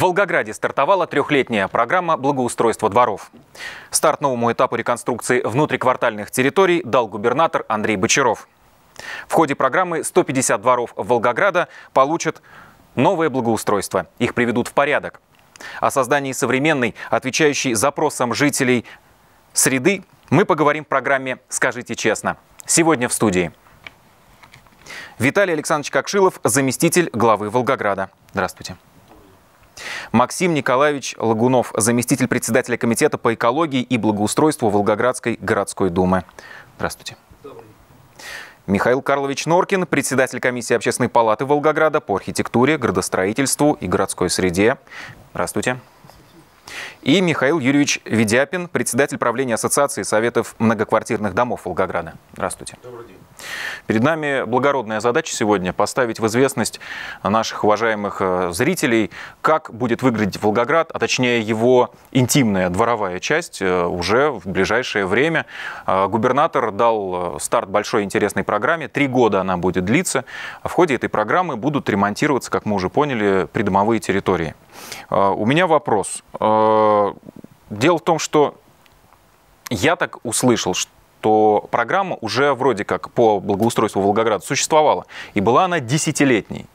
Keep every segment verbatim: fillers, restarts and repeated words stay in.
Волгограде стартовала трехлетняя программа благоустройства дворов. Старт новому этапу реконструкции внутриквартальных территорий дал губернатор Андрей Бочаров. В ходе программы сто пятьдесят дворов Волгограда получат новое благоустройство. Их приведут в порядок. О создании современной, отвечающей запросам жителей среды, мы поговорим в программе «Скажите честно». Сегодня в студии Виталий Александрович Кокшилов, заместитель главы Волгограда. Здравствуйте. Максим Николаевич Лагунов, заместитель председателя комитета по экологии и благоустройству Волгоградской городской думы. Здравствуйте. Михаил Карлович Норкин, председатель комиссии Общественной палаты Волгограда по архитектуре, градостроительству и городской среде. Здравствуйте. И Михаил Юрьевич Ведяпин, председатель правления Ассоциации советов многоквартирных домов Волгограда. Здравствуйте. Добрый день. Перед нами благородная задача сегодня – поставить в известность наших уважаемых зрителей, как будет выглядеть Волгоград, а точнее его интимная дворовая часть уже в ближайшее время. Губернатор дал старт большой интересной программе. Три года она будет длиться. В ходе этой программы будут ремонтироваться, как мы уже поняли, придомовые территории. У меня вопрос. Дело в том, что я так услышал, что что программа уже вроде как по благоустройству Волгограда существовала, и была она десятилетней.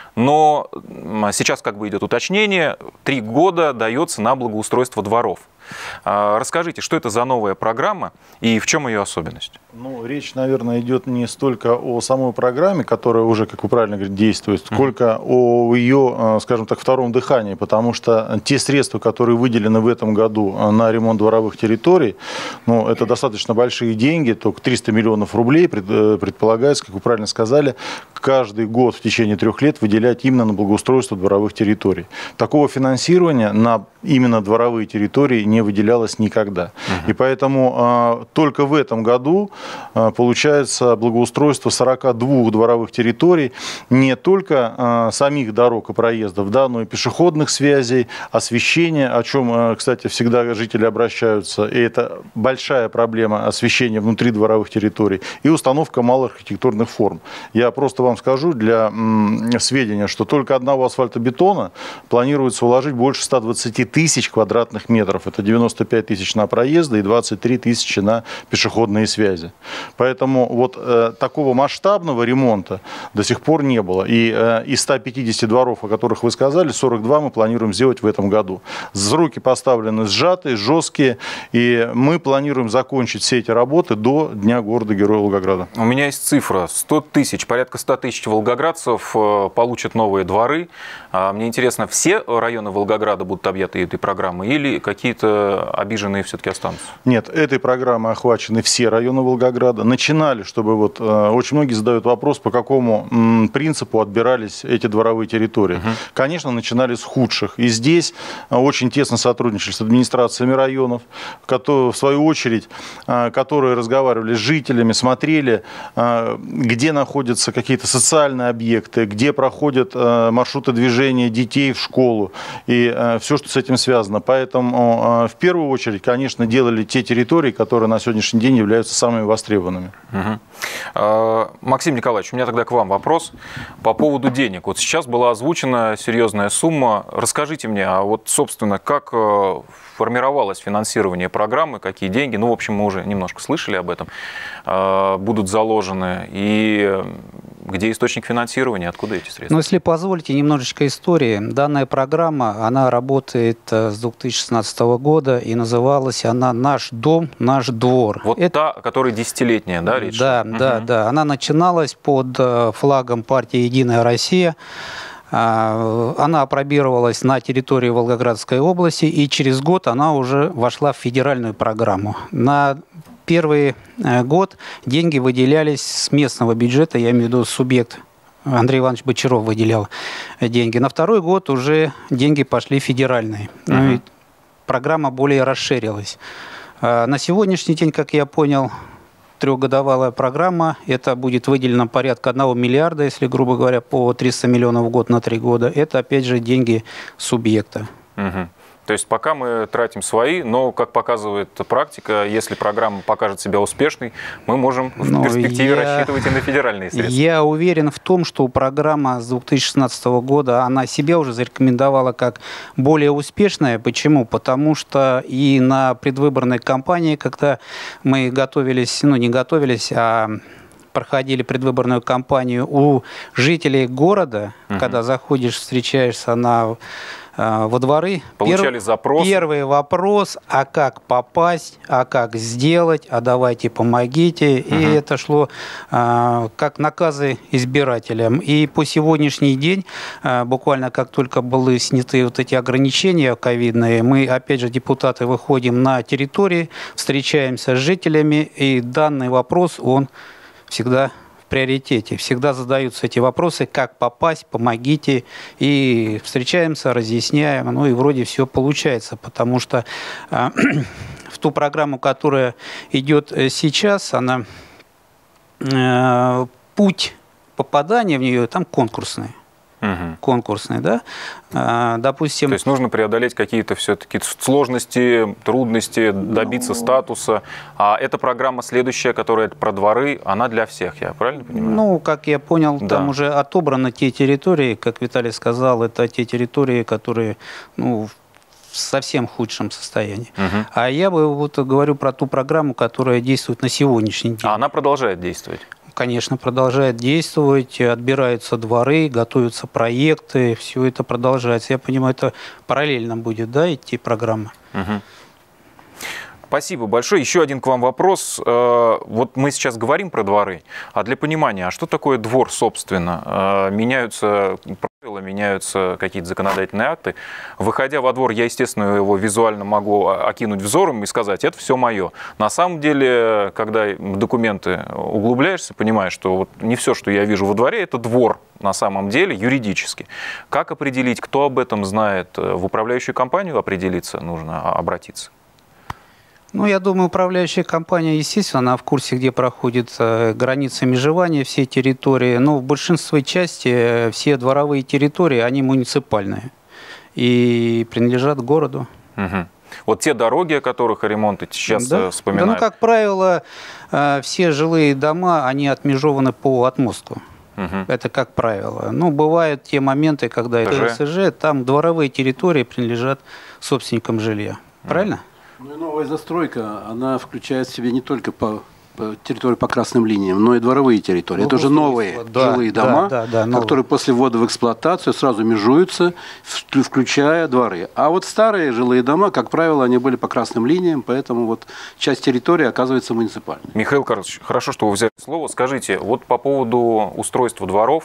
Но сейчас как бы идет уточнение, три года дается на благоустройство дворов. Расскажите, что это за новая программа и в чем ее особенность? Ну, речь, наверное, идет не столько о самой программе, которая уже, как вы правильно говорите, действует, сколько mm-hmm. о ее, скажем так, втором дыхании, потому что те средства, которые выделены в этом году на ремонт дворовых территорий, ну, это достаточно большие деньги, только триста миллионов рублей предполагается, как вы правильно сказали, каждый год в течение трех лет выделять именно на благоустройство дворовых территорий. Такого финансирования на именно дворовые территории не выделялось никогда. Uh-huh. И поэтому а, только в этом году а, получается благоустройство сорока двух дворовых территорий, не только а, самих дорог и проездов, да, но и пешеходных связей, освещения, о чем, а, кстати, всегда жители обращаются, и это большая проблема освещения внутри дворовых территорий, и установка малых архитектурных форм. Я просто вам скажу для м, сведения, что только одного асфальтобетона планируется уложить больше ста двадцати тысяч квадратных метров. Это девяносто пять тысяч на проезды и двадцать три тысячи на пешеходные связи. Поэтому вот э, такого масштабного ремонта до сих пор не было. И э, из ста пятидесяти дворов, о которых вы сказали, сорок два мы планируем сделать в этом году. Сроки поставлены сжатые, жесткие, и мы планируем закончить все эти работы до Дня города-героя Волгограда. У меня есть цифра. сто тысяч, порядка ста тысяч волгоградцев э, получат новые дворы. А мне интересно, все районы Волгограда будут объяты этой программой или какие-то обиженные все-таки останутся? Нет, этой программой охвачены все районы Волгограда. Начинали, чтобы вот очень многие задают вопрос, по какому м, принципу отбирались эти дворовые территории. Угу. Конечно, начинали с худших. И здесь очень тесно сотрудничали с администрациями районов, которые, в свою очередь, которые разговаривали с жителями, смотрели, где находятся какие-то социальные объекты, где проходят маршруты движения детей в школу и все, что с этим связано. Поэтому в первую очередь, конечно, делали те территории, которые на сегодняшний день являются самыми востребованными. Угу. Максим Николаевич, у меня тогда к вам вопрос по поводу денег. Вот сейчас была озвучена серьезная сумма. Расскажите мне, а вот, собственно, как формировалось финансирование программы, какие деньги, ну, в общем, мы уже немножко слышали об этом, будут заложены, и где источник финансирования, откуда эти средства? Ну, если позволите, немножечко истории. Данная программа, она работает с две тысячи шестнадцатого года, и называлась она «Наш дом, наш двор». Вот это... та, которая десятилетняя, да, речь? Да, угу. да, да. Она начиналась под флагом партии «Единая Россия». Она апробировалась на территории Волгоградской области, и через год она уже вошла в федеральную программу. На первый год деньги выделялись с местного бюджета, я имею в виду субъект Андрей Иванович Бочаров выделял деньги. На второй год уже деньги пошли федеральные. Uh-huh. Ну, программа более расширилась. На сегодняшний день, как я понял, трехгодовая программа, это будет выделено порядка одного миллиарда, если, грубо говоря, по триста миллионов в год на три года. Это, опять же, деньги субъекта. Угу. То То есть пока мы тратим свои, но, как показывает практика, если программа покажет себя успешной, мы можем в Но перспективе я... рассчитывать и на федеральные средства. Я уверен в том, что программа с две тысячи шестнадцатого года, она себя уже зарекомендовала как более успешная. Почему? Потому что и на предвыборной кампании, когда мы готовились, ну не готовились, а проходили предвыборную кампанию у жителей города, угу. когда заходишь, встречаешься на, э, во дворы, получали пер, запрос. Первый вопрос, а как попасть, а как сделать, а давайте помогите. Угу. И это шло э, как наказы избирателям. И по сегодняшний день, э, буквально как только были сняты вот эти ограничения ковидные, мы, опять же, депутаты, выходим на территории, встречаемся с жителями, и данный вопрос, он всегда в приоритете. Всегда задаются эти вопросы, как попасть, помогите. И встречаемся, разъясняем. Ну и вроде все получается, потому что э, в ту программу, которая идет сейчас, она э, путь попадания в нее там конкурсный. Угу. Конкурсный, да? А, допустим... То есть нужно преодолеть какие-то все-таки сложности, трудности, добиться ну... статуса. А эта программа следующая, которая про дворы, она для всех, я правильно понимаю? Ну, как я понял, да. там уже отобраны те территории, как Виталий сказал, это те территории, которые, ну, в совсем худшем состоянии. Угу. А я бы вот говорю про ту программу, которая действует на сегодняшний день. А она продолжает действовать? Конечно, продолжает действовать, отбираются дворы, готовятся проекты, все это продолжается. Я понимаю, это параллельно будет, да, идти программа. Угу. Спасибо большое. Еще один к вам вопрос. Вот мы сейчас говорим про дворы, а для понимания, а что такое двор, собственно? Меняются правила, меняются какие-то законодательные акты. Выходя во двор, я, естественно, его визуально могу окинуть взором и сказать, это все мое. На самом деле, когда в документы углубляешься, понимаешь, что вот не все, что я вижу во дворе, это двор на самом деле юридически. Как определить, кто об этом знает? В управляющую компанию определиться нужно, обратиться? Ну, я думаю, управляющая компания, естественно, она в курсе, где проходят границы межевания всей территории. Но в большинстве части все дворовые территории, они муниципальные и принадлежат городу. Угу. Вот те дороги, о которых ремонт сейчас да? вспоминают. Да, ну, как правило, все жилые дома, они отмежованы по отмостку. Угу. Это как правило. Ну, бывают те моменты, когда это СЖ, там дворовые территории принадлежат собственникам жилья. Правильно? Ну и новая застройка, она включает в себя не только по, по территории по красным линиям, но и дворовые территории. Это уже новые да, жилые дома, да, да, да, которые после ввода в эксплуатацию сразу межуются, включая дворы. А вот старые жилые дома, как правило, они были по красным линиям, поэтому вот часть территории оказывается муниципальной. Михаил Карлович, хорошо, что вы взяли слово. Скажите, вот по поводу устройства дворов,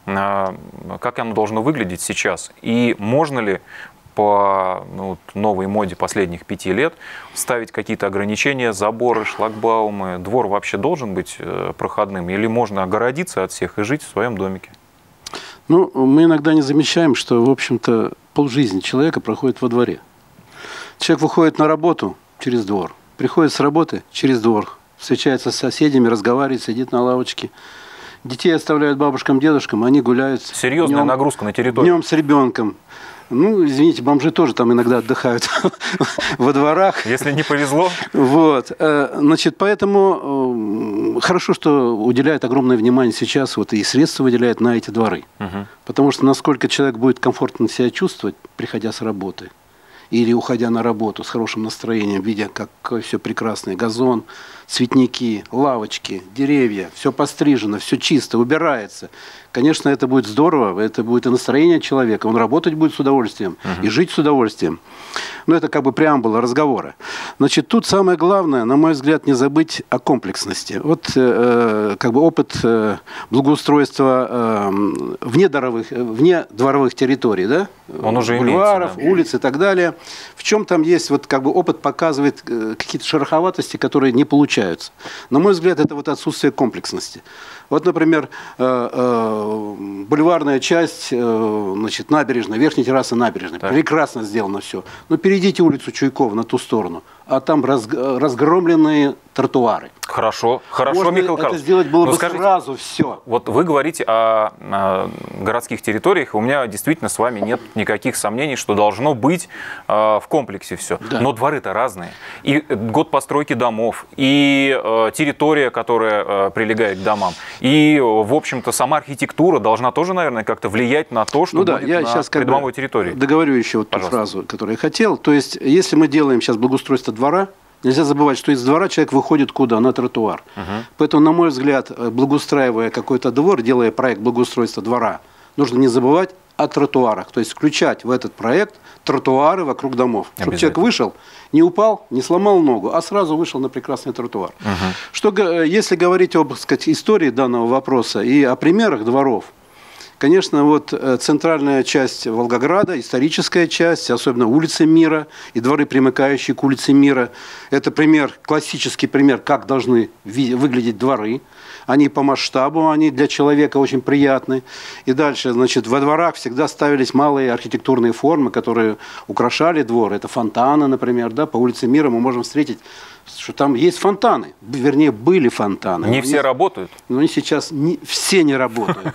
как оно должно выглядеть сейчас? И можно ли по ну, новой моде последних пяти лет ставить какие-то ограничения, заборы, шлагбаумы? Двор вообще должен быть проходным или можно огородиться от всех и жить в своем домике? Ну, мы иногда не замечаем, что, в общем-то, полжизни человека проходит во дворе. Человек выходит на работу через двор, приходит с работы через двор, встречается с соседями, разговаривает, сидит на лавочке. Детей оставляют бабушкам, дедушкам, они гуляют. Серьезная днем, нагрузка на территорию. Днем с ребенком. Ну, извините, бомжи тоже там иногда отдыхают во дворах. Если не повезло. Вот. Значит, поэтому хорошо, что уделяют огромное внимание сейчас, вот и средства выделяют на эти дворы. Угу. Потому что насколько человек будет комфортно себя чувствовать, приходя с работы, или уходя на работу с хорошим настроением, видя, какой все прекрасный газон, цветники, лавочки, деревья, все пострижено, все чисто, убирается. Конечно, это будет здорово, это будет и настроение человека, он работать будет с удовольствием, uh-huh. и жить с удовольствием. Но это как бы преамбула разговора. Значит, тут самое главное, на мой взгляд, не забыть о комплексности. Вот э, как бы опыт э, благоустройства э, вне, дворовых, вне дворовых территорий, да? Он уже бульваров, имеется, да. улиц и так далее. В чем там есть, вот как бы опыт показывает э, какие-то шероховатости, которые не получаются. На мой взгляд, это вот отсутствие комплексности. Вот, например, бульварная часть, значит, набережной, верхняя терраса набережной. Так. Прекрасно сделано все. Но перейдите улицу Чуйкова на ту сторону, а там разгромленные тротуары. Хорошо, хорошо, Можно Михаил это Карлович. сделать было Но бы скажите, сразу все. Вот вы говорите о, о городских территориях, у меня действительно с вами нет никаких сомнений, что должно быть э, в комплексе все. Да. Но дворы-то разные. И год постройки домов, и э, территория, которая э, прилегает к домам, и, в общем-то, сама архитектура должна тоже, наверное, как-то влиять на то, что ну, да, будет я на сейчас придомовой территории. Договорю еще вот ту фразу, которую я хотел. То есть, если мы делаем сейчас благоустройство двора, нельзя забывать, что из двора человек выходит куда? На тротуар. Угу. Поэтому, на мой взгляд, благоустраивая какой-то двор, делая проект благоустройства двора, нужно не забывать о тротуарах. То есть включать в этот проект тротуары вокруг домов. Чтобы человек вышел, не упал, не сломал ногу, а сразу вышел на прекрасный тротуар. Угу. Что, если говорить об, так сказать, истории данного вопроса и о примерах дворов, конечно, вот центральная часть Волгограда, историческая часть, особенно улицы Мира и дворы, примыкающие к улице Мира, это пример, классический пример, как должны выглядеть дворы. Они по масштабу, они для человека очень приятны. И дальше, значит, во дворах всегда ставились малые архитектурные формы, которые украшали двор. Это фонтаны, например, да, по улице Мира мы можем встретить, что там есть фонтаны, вернее, были фонтаны. Не они, все работают? Но они сейчас не, все не работают.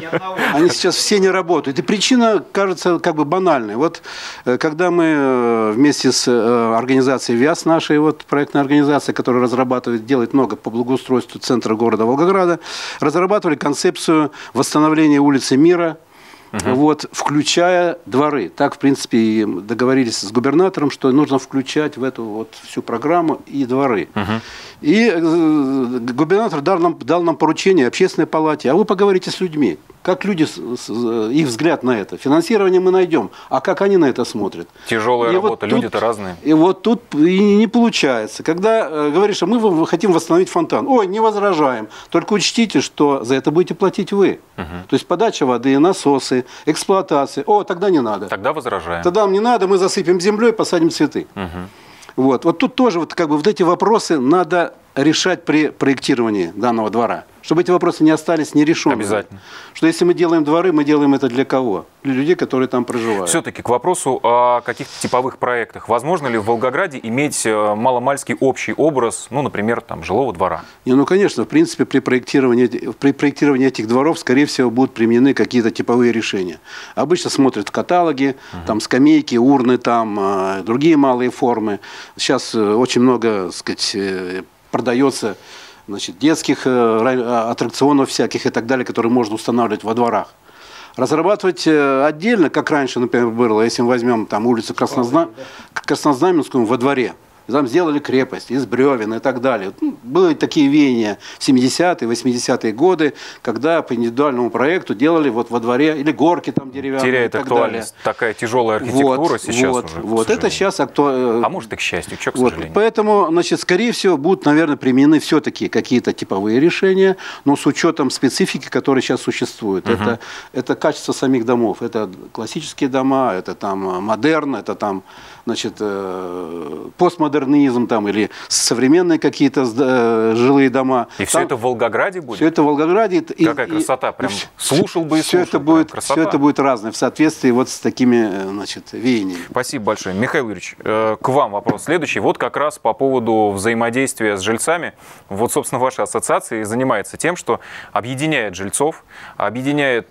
Они сейчас все не работают. И причина, кажется, как бы банальной. Вот когда мы вместе с организацией ВИАС, нашей вот проектной организацией, которая разрабатывает, делает много по благоустройству центра города Волгограда, разрабатывали концепцию восстановления улицы Мира, Uh-huh. вот, включая дворы. Так, в принципе, и договорились с губернатором, что нужно включать в эту вот всю программу и дворы. Uh-huh. И э, губернатор дал нам, дал нам поручение общественной палате, а вы поговорите с людьми. Как люди, с, с, их взгляд на это. Финансирование мы найдем, а как они на это смотрят. Тяжелая и работа, вот люди-то разные. И вот тут и не получается. Когда э, говоришь, а мы хотим восстановить фонтан. Ой, не возражаем. Только учтите, что за это будете платить вы. Uh-huh. То есть подача воды, насосы, эксплуатация. О, тогда не надо. Тогда возражаем. Тогда нам не надо, мы засыпем землей, посадим цветы. Uh-huh. Вот. Вот тут тоже вот, как бы, вот эти вопросы надо решать при проектировании данного двора. Чтобы эти вопросы не остались нерешенными. Обязательно. Что если мы делаем дворы, мы делаем это для кого? Для людей, которые там проживают. Все-таки к вопросу о каких-то типовых проектах. Возможно ли в Волгограде иметь маломальский общий образ, ну, например, там, жилого двора? Не, ну, конечно, в принципе, при проектировании, при проектировании этих дворов, скорее всего, будут применены какие-то типовые решения. Обычно смотрят в каталоге, угу. там скамейки, урны, там, другие малые формы. Сейчас очень много, так сказать, продается, значит, детских аттракционов всяких и так далее, которые можно устанавливать во дворах. Разрабатывать отдельно, как раньше, например, было, если мы возьмем там улицу Краснозна... Краснознаменскую во дворе, там сделали крепость из бревен и так далее. Были такие веяния в семидесятые, восьмидесятые годы, когда по индивидуальному проекту делали вот во дворе, или горки там деревянные. Теряет и так актуальность далее. Такая тяжелая архитектура вот, сейчас вот, уже. Вот это сейчас актуально. А может и к счастью, что, к вот, сожалению. Поэтому, значит, скорее всего, будут, наверное, применены все-таки какие-то типовые решения, но с учетом специфики, которая сейчас существует. Угу. Это, это качество самих домов. Это классические дома, это там модерн, это там, значит, постмодернизм там, или современные какие-то жилые дома. И все там, это в Волгограде будет? Все это в Волгограде. Какая и, красота, прям и, слушал бы и все слушал. Это будет, все это будет разное, в соответствии вот с такими, значит, веяниями. Спасибо большое. Михаил Юрьевич, к вам вопрос следующий. Вот как раз по поводу взаимодействия с жильцами. Вот, собственно, ваша ассоциация занимается тем, что объединяет жильцов, объединяет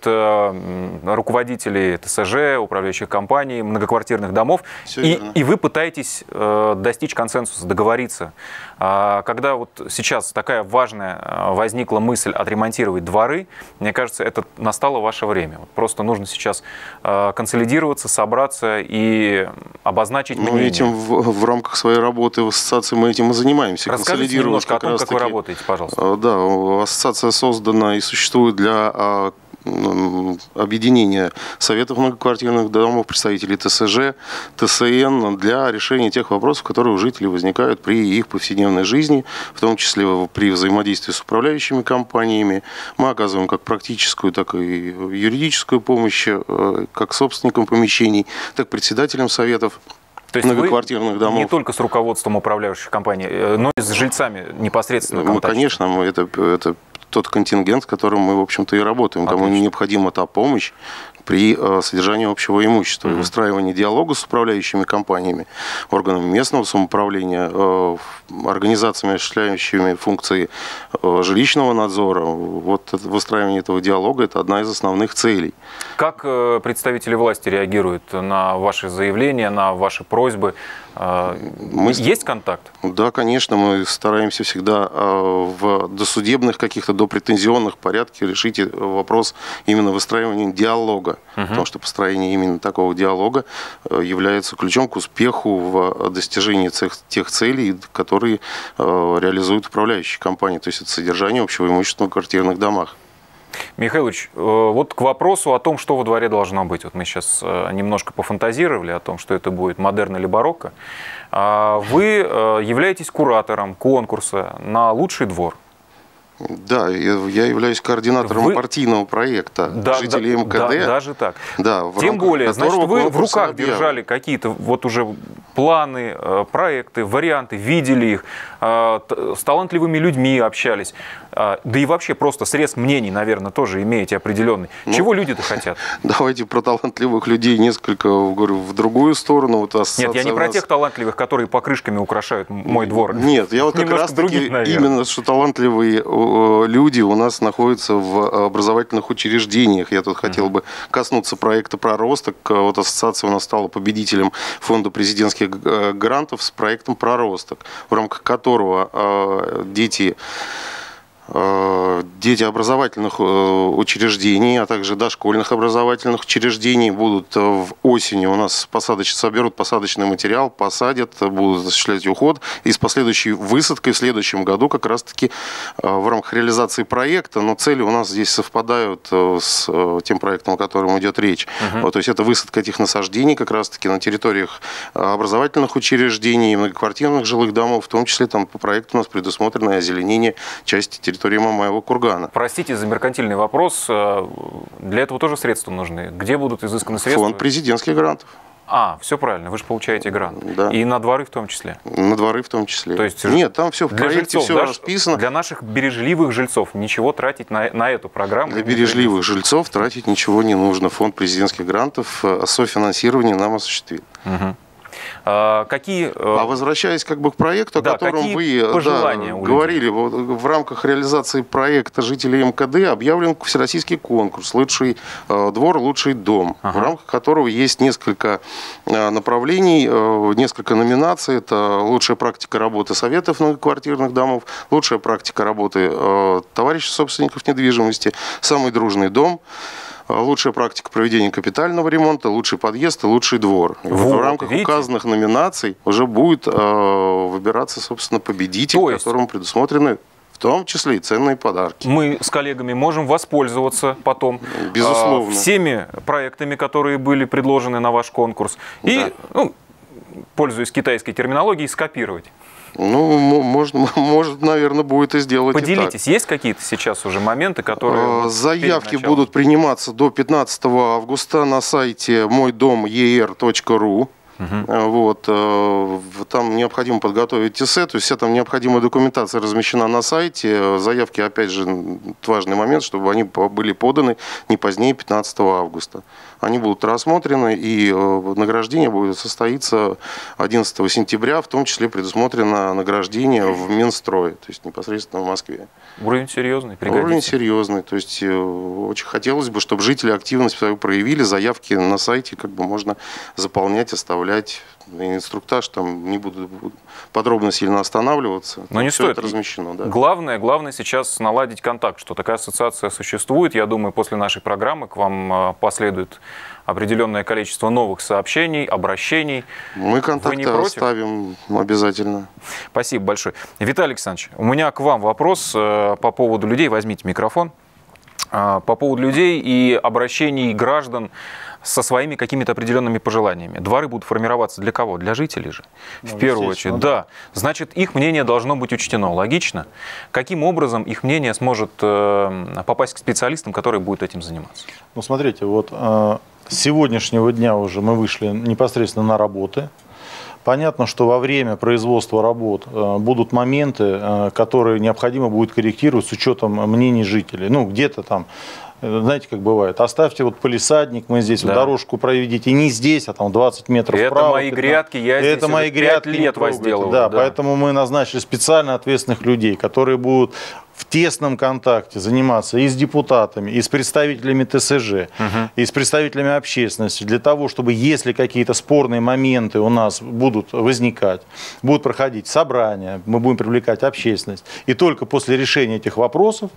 руководителей ТСЖ, управляющих компаний, многоквартирных домов. И, и вы пытаетесь достичь консенсуса, договориться. Когда вот сейчас такая важная возникла мысль отремонтировать дворы, мне кажется, это настало ваше время. Просто нужно сейчас консолидироваться, собраться и обозначить ну, мнение. Этим в, в рамках своей работы в ассоциации мы этим и занимаемся. Расскажите немножко о том, как вы работаете, пожалуйста. Да, ассоциация создана и существует для объединения советов многоквартирных домов, представителей ТСЖ, ТСН для решения тех вопросов, которые у жителей возникают при их повседневной жизни, в том числе при взаимодействии с управляющими компаниями. Мы оказываем как практическую, так и юридическую помощь, как собственникам помещений, так и председателям советов. То есть многоквартирных вы домов. Не только с руководством управляющих компаний, но и с жильцами непосредственно. Мы, конечно, мы это, это тот контингент, с которым мы, в общем-то, и работаем, кому Отлично. необходима та помощь при э, содержании общего имущества, mm-hmm. и выстраивании диалога с управляющими компаниями, органами местного самоуправления, э, организациями, осуществляющими функции э, жилищного надзора. Вот это, выстраивание этого диалога – это одна из основных целей. Как э, представители власти реагируют на ваши заявления, на ваши просьбы? Э, мы... Есть контакт? Да, конечно, мы стараемся всегда э, в досудебных каких-то допретензионных порядке решить вопрос именно выстраивания диалога. Uh-huh. Потому что построение именно такого диалога является ключом к успеху в достижении тех, тех целей, которые э, реализуют управляющие компании. То есть это содержание общего имущества в квартирных домах. Михаил Ильич, вот к вопросу о том, что во дворе должно быть. Вот мы сейчас немножко пофантазировали о том, что это будет модерн или барокко. Вы являетесь куратором конкурса на лучший двор. Да, я являюсь координатором вы... партийного проекта да, жителей да, МКД. Да, даже так. Да, Тем более, значит, вы в руках объявлен. держали какие-то вот уже планы, проекты, варианты, видели их, с талантливыми людьми общались. Да и вообще просто срез мнений, наверное, тоже имеете определенный. Ну, чего люди-то хотят? Давайте про талантливых людей несколько, говорю, в другую сторону. Вот Нет, я не про нас... тех талантливых, которые покрышками украшают мой двор. Нет, я вот как раз таки именно, что талантливые люди у нас находятся в образовательных учреждениях. Я тут mm-hmm. хотел бы коснуться проекта «Проросток». Вот ассоциация у нас стала победителем фонда президентских грантов с проектом «Проросток», в рамках которого дети... Дети образовательных учреждений, а также дошкольных образовательных учреждений будут в осени у нас посадоч... соберут посадочный материал, посадят, будут осуществлять уход. И с последующей высадкой в следующем году как раз-таки в рамках реализации проекта, но цели у нас здесь совпадают с тем проектом, о котором идет речь. Uh-huh. Вот, то есть это высадка этих насаждений как раз-таки на территориях образовательных учреждений, многоквартирных жилых домов, в том числе там по проекту у нас предусмотрено озеленение части территории Мамаева кургана. Простите за меркантильный вопрос. Для этого тоже средства нужны. Где будут изысканы средства? Фонд президентских грантов. А, все правильно, вы же получаете грант. Да. И на дворы в том числе. На дворы в том числе. То есть, нет, там все в для проекте, жильцов, все да, расписано. Для наших бережливых жильцов ничего тратить на, на эту программу. Для бережливых жильцов тратить ничего не нужно. Фонд президентских грантов софинансирование нам осуществит. Угу. А, какие, а возвращаясь как бы к проекту, да, о котором вы да, говорили, в рамках реализации проекта жителей МКД объявлен всероссийский конкурс «Лучший двор, лучший дом», ага. в рамках которого есть несколько направлений, несколько номинаций. Это лучшая практика работы советов многоквартирных домов, лучшая практика работы товарищей собственников недвижимости, самый дружный дом, лучшая практика проведения капитального ремонта, лучший подъезд и лучший двор. И вот, в рамках видите? указанных номинаций уже будет э, выбираться, собственно, победитель, есть... которому предусмотрены в том числе и ценные подарки. Мы с коллегами можем воспользоваться потом Безусловно. Э, всеми проектами, которые были предложены на ваш конкурс. И, да. ну, пользуясь китайской терминологией, скопировать. Ну, можно, может, наверное, будет и сделать. Поделитесь, и так. есть какие-то сейчас уже моменты, которые... Заявки будут приниматься до пятнадцатого августа на сайте мой дом е эр точка ру. Uh-huh. Вот, там необходимо подготовить ТСЭ, то есть вся там необходимая документация размещена на сайте. Заявки, опять же, важный момент, чтобы они были поданы не позднее пятнадцатого августа. Они будут рассмотрены, и награждение будет состоиться одиннадцатого сентября, в том числе предусмотрено награждение в Минстрое, то есть непосредственно в Москве. Уровень серьезный, пригодится. Уровень серьезный, то есть очень хотелось бы, чтобы жители активность свою проявили, заявки на сайте как бы можно заполнять, оставлять. Инструктаж, там не буду подробно сильно останавливаться. Но не все стоит. Это размещено, да. Главное, главное сейчас наладить контакт, что такая ассоциация существует. Я думаю, после нашей программы к вам последует определенное количество новых сообщений, обращений. Мы контакты оставим обязательно. Спасибо большое. Виталий Александрович, у меня к вам вопрос по поводу людей. Возьмите микрофон. По поводу людей и обращений граждан со своими какими-то определенными пожеланиями. Дворы будут формироваться для кого? Для жителей же. Ну, в первую очередь. Да. Значит, их мнение должно быть учтено. Логично. Каким образом их мнение сможет э, попасть к специалистам, которые будут этим заниматься? Ну, смотрите, вот э, с сегодняшнего дня уже мы вышли непосредственно на работы. Понятно, что во время производства работ будут моменты, которые необходимо будет корректировать с учетом мнений жителей. Ну, где-то там, знаете, как бывает, оставьте вот палисадник, мы здесь да. вот дорожку проведите, не здесь, а там двадцать метров это вправо. Мои грядки, я это здесь мои грядки лет возделываю. Да, да, поэтому мы назначили специально ответственных людей, которые будут в тесном контакте заниматься и с депутатами, и с представителями ТСЖ, угу. и с представителями общественности, для того, чтобы, если какие-то спорные моменты у нас будут возникать, будут проходить собрания, мы будем привлекать общественность, и только после решения этих вопросов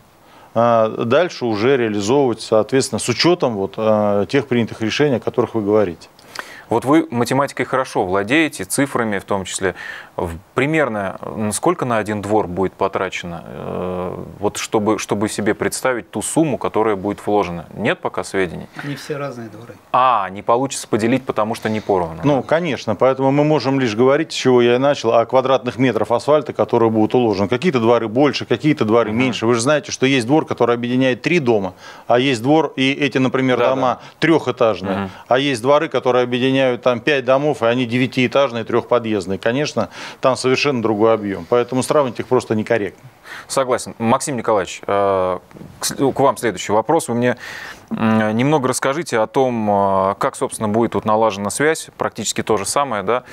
дальше уже реализовывать, соответственно, с учетом вот, тех принятых решений, о которых вы говорите. Вот вы математикой хорошо владеете, цифрами в том числе. Примерно сколько на один двор будет потрачено, вот чтобы, чтобы себе представить ту сумму, которая будет вложена? Нет пока сведений? Они все разные дворы. А, не получится поделить, потому что не поровну. Ну, конечно, поэтому мы можем лишь говорить, с чего я и начал, о квадратных метрах асфальта, которые будут уложены. Какие-то дворы больше, какие-то дворы угу. меньше. Вы же знаете, что есть двор, который объединяет три дома, а есть двор, и эти, например, да, дома да. трехэтажные, угу. а есть дворы, которые объединяют там пять домов, и они девятиэтажные, трехподъездные. Конечно, там совершенно другой объем. Поэтому сравнить их просто некорректно. Согласен. Максим Николаевич, к вам следующий вопрос. Вы мне немного расскажите о том, как, собственно, будет тут налажена связь, практически то же самое, да,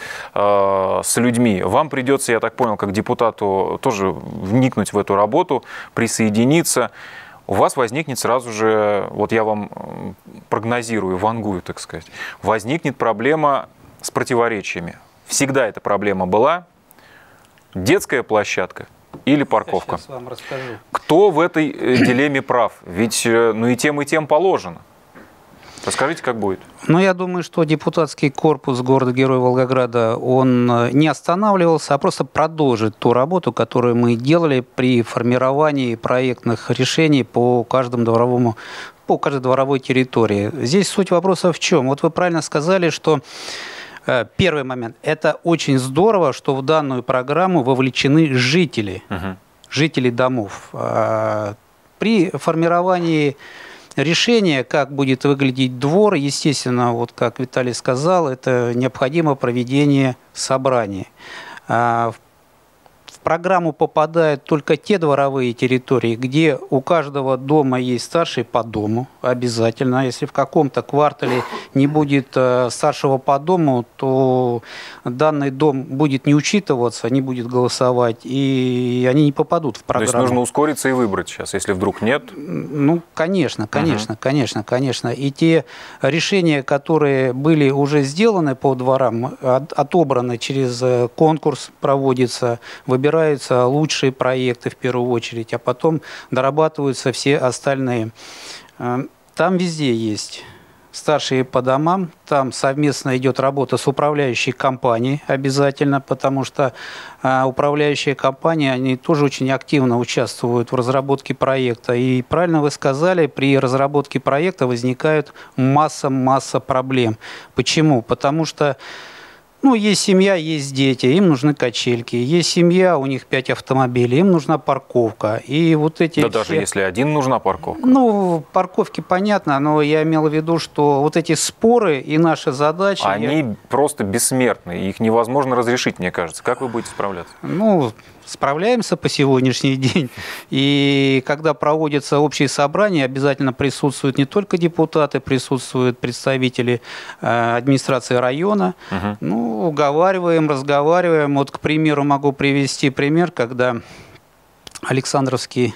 с людьми. Вам придется, я так понял, как депутату тоже вникнуть в эту работу, присоединиться. У вас возникнет сразу же, вот я вам прогнозирую, вангую, так сказать, возникнет проблема с противоречиями. Всегда эта проблема была. Детская площадка или парковка? Я сейчас вам расскажу. Кто в этой дилемме прав? Ведь ну и тем, и тем положено. Расскажите, как будет. Ну, я думаю, что депутатский корпус города-героя Волгограда, он не останавливался, а просто продолжит ту работу, которую мы делали при формировании проектных решений по каждому дворовому, по каждой дворовой территории. Здесь суть вопроса в чем? Вот вы правильно сказали, что первый момент. Это очень здорово, что в данную программу вовлечены жители, угу. жители домов. При формировании решения, как будет выглядеть двор, естественно, вот как Виталий сказал, это необходимо проведение собраний. В программу попадают только те дворовые территории, где у каждого дома есть старший по дому, обязательно. Если в каком-то квартале не будет старшего по дому, то данный дом будет не учитываться, не будет голосовать, и они не попадут в программу. То есть нужно ускориться и выбрать сейчас, если вдруг нет? Ну, конечно, конечно, угу. конечно, конечно. И те решения, которые были уже сделаны по дворам, отобраны через конкурс, проводится, выбираются лучшие проекты в первую очередь, а потом дорабатываются все остальные. Там везде есть старшие по домам, там совместно идет работа с управляющей компанией обязательно, потому что управляющие компании, они тоже очень активно участвуют в разработке проекта. И правильно вы сказали, при разработке проекта возникает масса-масса проблем. Почему? Потому что ну, есть семья, есть дети, им нужны качельки. Есть семья, у них пять автомобилей, им нужна парковка. И вот эти да все... даже если один нужна парковка. Ну, парковки понятно, но я имел в виду, что вот эти споры и наша задача... Они я... просто бессмертны, их невозможно разрешить, мне кажется. Как вы будете справляться? Ну, справляемся по сегодняшний день. И когда проводятся общие собрания, обязательно присутствуют не только депутаты, присутствуют представители э, администрации района. Угу. Ну, уговариваем, разговариваем. Вот, к примеру, могу привести пример, когда Александровский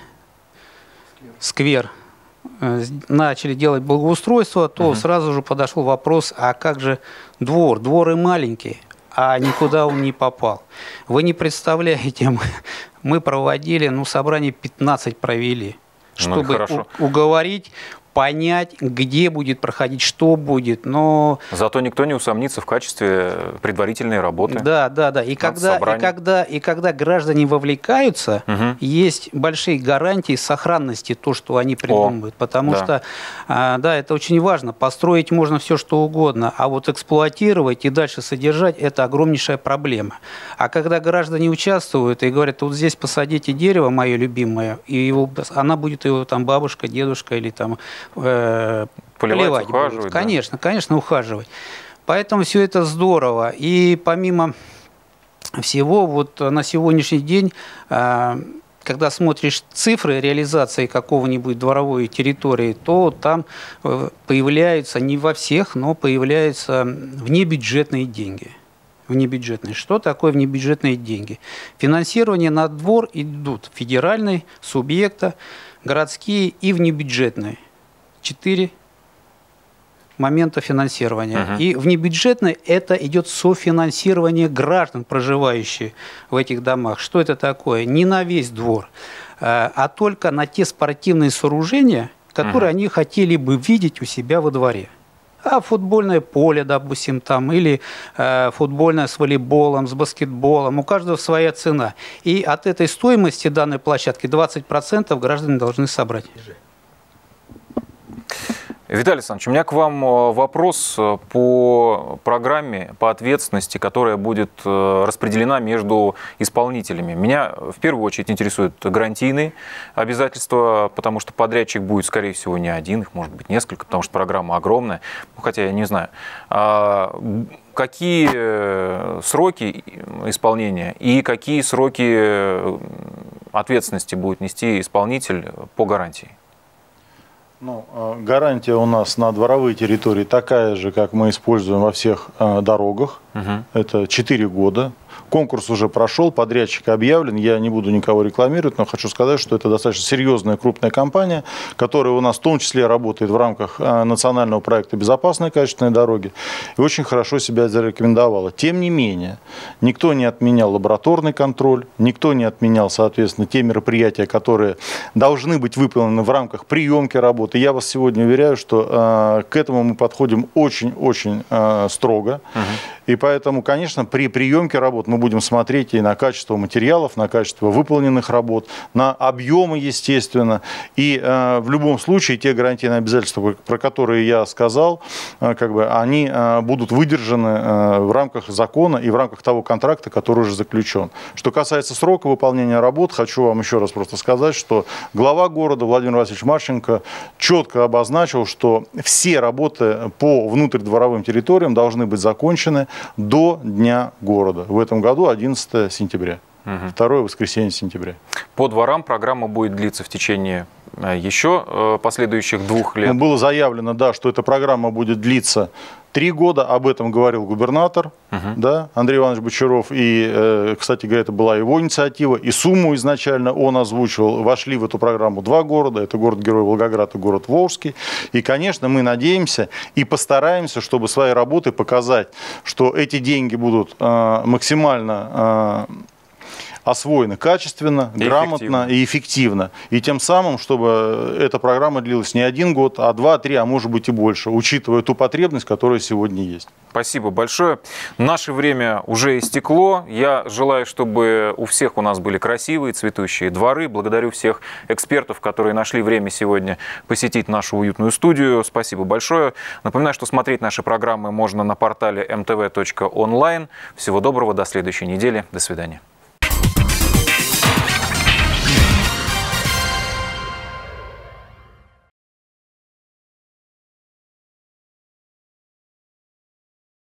сквер э, начали делать благоустройство, то угу. сразу же подошел вопрос, а как же двор? Дворы маленькие, а никуда он не попал. Вы не представляете, мы, мы проводили, ну, собрание пятнадцать провели, чтобы ну, у, уговорить, понять, где будет проходить, что будет. Но... Зато никто не усомнится в качестве предварительной работы. Да, да, да. И когда, и, когда, и когда граждане вовлекаются, угу. есть большие гарантии сохранности то, что они придумывают. О, потому да. что, да, это очень важно. Построить можно все, что угодно, а вот эксплуатировать и дальше содержать – это огромнейшая проблема. А когда граждане участвуют и говорят, вот здесь посадите дерево, мое любимое, и его, она будет его там бабушка, дедушка или там... Поливать, ухаживать. Конечно, да. конечно, ухаживать. Поэтому все это здорово. И помимо всего, вот на сегодняшний день, когда смотришь цифры реализации какого-нибудь дворовой территории, то там появляются, не во всех, но появляются внебюджетные деньги. Внебюджетные. Что такое внебюджетные деньги? Финансирование на двор идут федеральные, субъекта, городские и внебюджетные. Четыре момента финансирования. Uh-huh. И внебюджетное это идет софинансирование граждан, проживающих в этих домах. Что это такое? Не на весь двор, а только на те спортивные сооружения, которые uh-huh. они хотели бы видеть у себя во дворе. А футбольное поле, допустим, там, или э, футбольное с волейболом, с баскетболом, у каждого своя цена. И от этой стоимости данной площадки двадцать процентов граждане должны собрать. Виталий Александрович, у меня к вам вопрос по программе, по ответственности, которая будет распределена между исполнителями. Меня в первую очередь интересуют гарантийные обязательства, потому что подрядчик будет, скорее всего, не один, их может быть несколько, потому что программа огромная, ну, хотя я не знаю. Какие сроки исполнения и какие сроки ответственности будет нести исполнитель по гарантии? Ну, гарантия у нас на дворовые территории такая же, как мы используем во всех э, дорогах. Угу. Это четыре года. Конкурс уже прошел, подрядчик объявлен. Я не буду никого рекламировать, но хочу сказать, что это достаточно серьезная крупная компания, которая у нас в том числе работает в рамках национального проекта «Безопасные качественные дороги» и очень хорошо себя зарекомендовала. Тем не менее, никто не отменял лабораторный контроль, никто не отменял, соответственно, те мероприятия, которые должны быть выполнены в рамках приемки работы. Я вас сегодня уверяю, что э, к этому мы подходим очень-очень э, строго. Угу. И поэтому, конечно, при приемке работ мы будем смотреть и на качество материалов, на качество выполненных работ, на объемы, естественно. И э, в любом случае те гарантийные обязательства, про которые я сказал, э, как бы, они э, будут выдержаны э, в рамках закона и в рамках того контракта, который уже заключен. Что касается срока выполнения работ, хочу вам еще раз просто сказать, что глава города Владимир Васильевич Марченко четко обозначил, что все работы по внутридворовым территориям должны быть закончены до Дня города. В этом году одиннадцатое сентября. Угу. Второе воскресенье сентября. По дворам программа будет длиться в течение еще последующих двух лет. Было заявлено, да, что эта программа будет длиться три года. Об этом говорил губернатор, угу. да, Андрей Иванович Бочаров. И, кстати говоря, это была его инициатива. И сумму изначально он озвучивал. Вошли в эту программу два города. Это город-герой Волгоград и город Волжский. И, конечно, мы надеемся и постараемся, чтобы своей работой показать, что эти деньги будут э, максимально... Э, освоены качественно, и грамотно эффективно. и эффективно. И тем самым, чтобы эта программа длилась не один год, а два, три, а может быть и больше, учитывая ту потребность, которая сегодня есть. Спасибо большое. Наше время уже истекло. Я желаю, чтобы у всех у нас были красивые, цветущие дворы. Благодарю всех экспертов, которые нашли время сегодня посетить нашу уютную студию. Спасибо большое. Напоминаю, что смотреть наши программы можно на портале эм тэ вэ точка онлайн. Всего доброго, до следующей недели. До свидания.